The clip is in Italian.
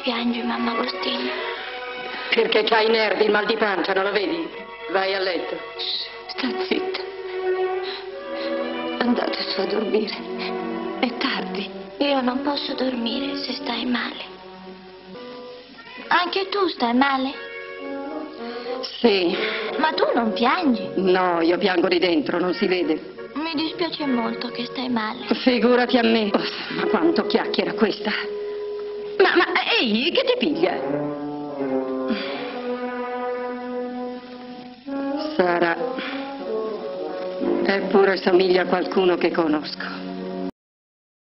piangi, mamma Agostina? Perché c'hai i nervi, il mal di pancia, non lo vedi? Vai a letto. Sta zitta. Andate su a dormire. È tardi. Io non posso dormire se stai male. Anche tu stai male? Sì. Ma tu non piangi? No, io piango di dentro, non si vede. Mi dispiace molto che stai male. Figurati a me. Oh, ma quanto chiacchiera questa. Ma, ehi, che ti piglia? Sara, eppure somiglia a qualcuno che conosco.